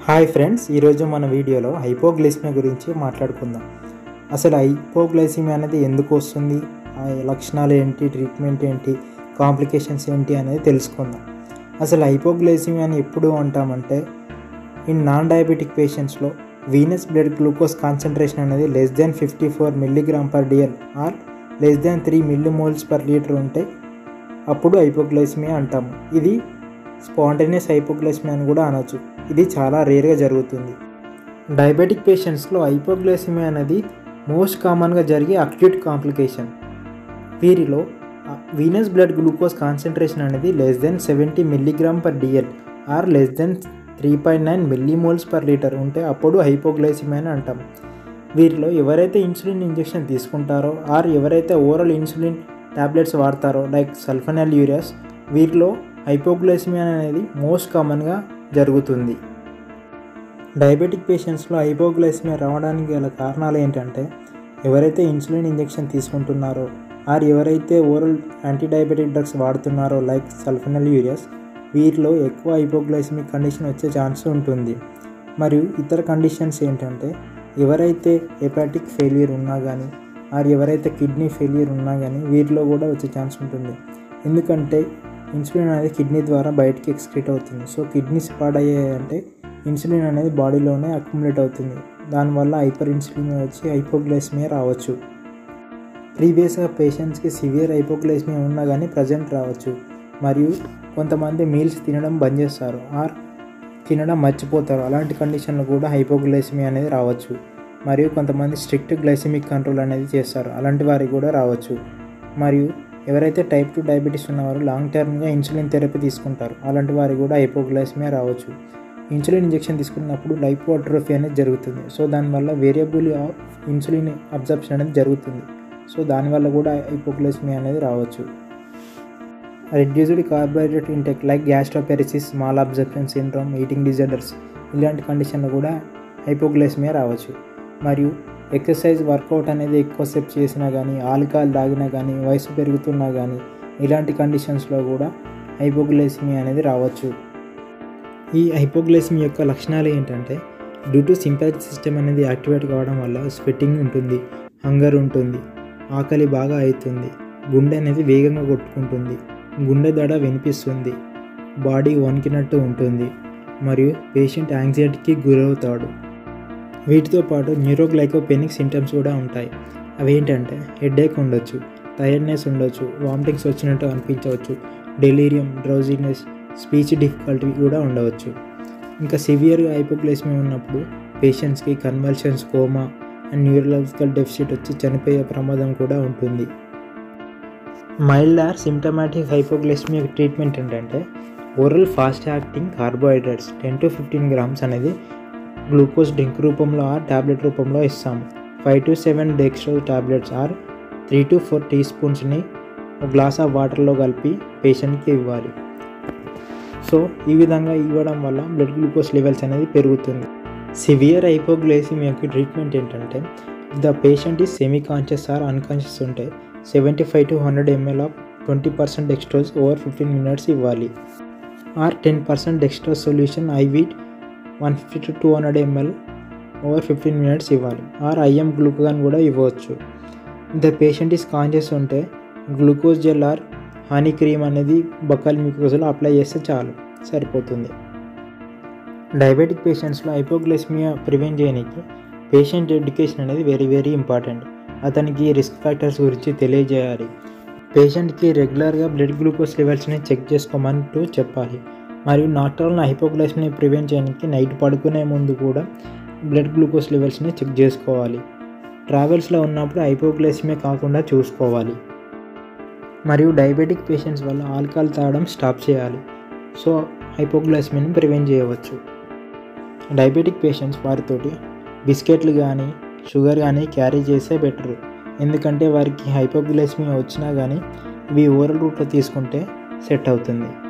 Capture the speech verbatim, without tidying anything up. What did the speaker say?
Hi friends, ఈరోజు మన వీడియోలో హైపోగ్లైసిమియా గురించి మాట్లాడుకుందాం. అసలు హైపోగ్లైసిమియా అనేది ఎందుకు వస్తుంది, ఆ లక్షణాలు ఏంటి, ట్రీట్మెంట్ ఏంటి, కాంప్లికేషన్స్ ఏంటి అనేది తెలుసుకుందాం. అసలు హైపోగ్లైసిమియాని ఎప్పుడు అంటామంటే, ఇన్ నాన్ డయాబెటిక్ పేషెంట్స్లో వీనస్ బ్లడ్ గ్లూకోజ్ కాన్సన్ట్రేషన్ అనేది less than fifty four milligram per dL or less than three millimoles per litre ఉంటే అప్పుడు హైపోగ్లైసిమియా అంటాము. ఇది స్పాంటేనియస్ హైపోగ్లైసిమియా అని కూడా అనొచ్చు. ఇది చాలా రేర్గా జరుగుతుంది. డయాబెటిక్ పేషెంట్స్లో హైపోగ్లైసిమియా అనేది మోస్ట్ కామన్గా జరిగే అక్యూట్ కాంప్లికేషన్. వీరిలో వీనస్ బ్లడ్ గ్లూకోజ్ కాన్సన్ట్రేషన్ అనేది less than seventy milligram per dL or less than three point nine millimoles per litre ఉంటే అప్పుడు హైపోగ్లైసిమియా అని అంటాం. వీరిలో ఎవరైతే ఇన్సులిన్ ఇంజెక్షన్ తీసుకుంటారో ఆర్ ఎవరైతే ఓరల్ ఇన్సులిన్ టాబ్లెట్స్ వాడతారో లైక్ సల్ఫోనిల్యూరియాస్, వీరిలో హైపోగ్లైసిమియా అనేది మోస్ట్ కామన్గా జరుగుతుంది. డయాబెటిక్ పేషెంట్స్లో హైపోగ్లైసిమియా రావడానికి గల కారణాలు ఏంటంటే, ఎవరైతే ఇన్సులిన్ ఇంజెక్షన్ తీసుకుంటున్నారో ఆర్ ఎవరైతే ఓరల్ యాంటీ డయాబెటిక్ డ్రగ్స్ వాడుతున్నారో లైక్ సల్ఫోనిల్యూరియాస్, వీరిలో ఎక్కువ హైపోగ్లైసిమిక్ కండిషన్ వచ్చే ఛాన్స్ ఉంటుంది. మరియు ఇతర కండిషన్స్ ఏంటంటే, ఎవరైతే హెపాటిక్ ఫెయిల్యూర్ ఉన్నా కానీ ఆర్ ఎవరైతే కిడ్నీ ఫెయిల్యూర్ ఉన్నా కానీ వీరిలో కూడా వచ్చే ఛాన్స్ ఉంటుంది. ఎందుకంటే ఇన్సులిన్ అనేది కిడ్నీ ద్వారా బయటికి ఎక్స్క్రీట్ అవుతుంది. సో కిడ్నీస్ పాడయ్యాయంటే ఇన్సులిన్ అనేది బాడీలోనే అక్యుములేట్ అవుతుంది. దానివల్ల హైపర్ ఇన్సులిన్ వచ్చి హైపోగ్లైసిమియా రావచ్చు. ప్రీవియస్గా పేషెంట్స్కి సివియర్ హైపోగ్లైసిమియా ఉన్నా కానీ ప్రజెంట్ రావచ్చు. మరియు కొంతమంది మీల్స్ తినడం బంద్ చేస్తారు ఆర్ తినడం మర్చిపోతారు. అలాంటి కండిషన్లో కూడా హైపోగ్లైసిమియా అనేది రావచ్చు. మరియు కొంతమంది స్ట్రిక్ట్ గ్లైసిమిక్ కంట్రోల్ అనేది చేస్తారు. అలాంటి వారికి కూడా రావచ్చు. మరియు ఎవరైతే టైప్ టూ డయాబెటీస్ ఉన్నవారు లాంగ్ టర్మ్గా ఇన్సులిన్ థెరపీ తీసుకుంటారు, అలాంటి వారికి కూడా హైపోగ్లైసిమియా రావచ్చు. ఇన్సులిన్ ఇంజెక్షన్ తీసుకున్నప్పుడు లైపోట్రోఫీ అనేది జరుగుతుంది. సో దానివల్ల వేరియబుల్ ఆఫ్ ఇన్సులిన్ అబ్జర్ప్షన్ అనేది జరుగుతుంది. సో దానివల్ల కూడా హైపోగ్లైసిమియా అనేది రావచ్చు. Reduced carbohydrate intake like gastroparesis, mal absorption syndrome, eating disorders, ఇలాంటి కండిషన్లో కూడా హైపోగ్లైసిమియా రావచ్చు. మరియు ఎక్సర్సైజ్ వర్కౌట్ అనేది ఎక్కువసేపు చేసినా కానీ, ఆల్కహాల్ తాగినా కానీ, వయసు పెరుగుతున్నా కానీ, ఇలాంటి కండిషన్స్లో కూడా హైపోగ్లైసిమియా అనేది రావచ్చు. ఈ హైపోగ్లైసిమియా యొక్క లక్షణాలు ఏంటంటే, డ్యూ టు సింపాథిక్ సిస్టమ్ అనేది యాక్టివేట్ కావడం వల్ల స్వెట్టింగ్ ఉంటుంది, హంగర్ ఉంటుంది, ఆకలి బాగా అవుతుంది, గుండె అనేది వేగంగా కొట్టుకుంటుంది, గుండె దడ వినిపిస్తుంది, బాడీ వణికినట్టు ఉంటుంది, మరియు పేషెంట్ యాంగ్జైటీకి గురవుతాడు. వీటితో పాటు న్యూరోగ్లైకోపెనిక్ సింటమ్స్ కూడా ఉంటాయి. అవి ఏంటంటే హెడేక్ ఉండొచ్చు, టైర్డ్నెస్ ఉండొచ్చు, వామిటింగ్స్ వచ్చినట్టు అనిపించవచ్చు, డెలీరియం, డ్రౌజీనెస్, స్పీచ్ డిఫికల్టీ కూడా ఉండవచ్చు. ఇంకా సివియర్ హైపోగ్లైసిమియా ఉన్నప్పుడు పేషెంట్స్కి convulsions, coma and neurological deficit వచ్చి చనిపోయే ప్రమాదం కూడా ఉంటుంది. Mild or symptomatic hypoglycaemia treatment ఏంటంటే, oral fast acting carbohydrates ten to fifteen grams అనేది గ్లూకోజ్ డ్రింక్ రూపంలో ఆర్ ట్యాబ్లెట్ రూపంలో ఇస్తాము. Five to seven dextrose tablets or three to four tea స్పూన్స్ని ఒక గ్లాస్ ఆఫ్ వాటర్లో కలిపి పేషెంట్కి ఇవ్వాలి. సో ఈ విధంగా ఇవ్వడం వల్ల బ్లడ్ గ్లూకోజ్ లెవెల్స్ అనేది పెరుగుతుంది. సివియర్ హైపోగ్లైసిమియాకి ట్రీట్మెంట్ ఏంటంటే, the patient is semi conscious or unconscious ఉంటే seventy five to hundred mL of twenty percent dextrose over fifteen minutes ఇవ్వాలి. Or ten percent dextrose solution IV one fifty to two hundred mL over fifteen minutes ఇవ్వాలి. Or IM glucagon కూడా ఇవ్వచ్చు. The patient is conscious ఉంటే glucose gel or honey cream అనేది buccal మ్యూకోజాలో apply చేస్తే చాలు, సరిపోతుంది. డయాబెటిక్ పేషెంట్స్లో హైపోగ్లైసిమియా ప్రివెంట్ చేయడానికి పేషెంట్ ఎడ్యుకేషన్ అనేది వెరీ వెరీ ఇంపార్టెంట్. అతనికి రిస్క్ ఫ్యాక్టర్స్ గురించి తెలియజేయాలి. పేషెంట్కి రెగ్యులర్గా బ్లడ్ గ్లూకోజ్ లెవెల్స్ని చెక్ చేసుకోమంటూ చెప్పాలి. మరియు నార్మల్ హైపోగ్లైసిమియా ప్రివెంట్ చేయడానికి నైట్ పడుకునే ముందు కూడా బ్లడ్ గ్లూకోజ్ లెవెల్స్ని చెక్ చేసుకోవాలి. ట్రావెల్స్లో ఉన్నప్పుడు హైపోగ్లైసిమియా కాకుండా చూసుకోవాలి. మరియు డయాబెటిక్ పేషెంట్స్ వల్ల ఆల్కహాల్ తాగడం స్టాప్ చేయాలి. సో హైపోగ్లైసిమియాని ప్రివెంట్ చేయవచ్చు. డయాబెటిక్ పేషెంట్స్ వారితోటి బిస్కెట్లు కానీ షుగర్ కానీ క్యారీ చేస్తే బెటరు. ఎందుకంటే వారికి హైపోగ్లైసిమియా వచ్చినా కానీ ఇవి ఓరల్ రూట్లో తీసుకుంటే సెట్ అవుతుంది.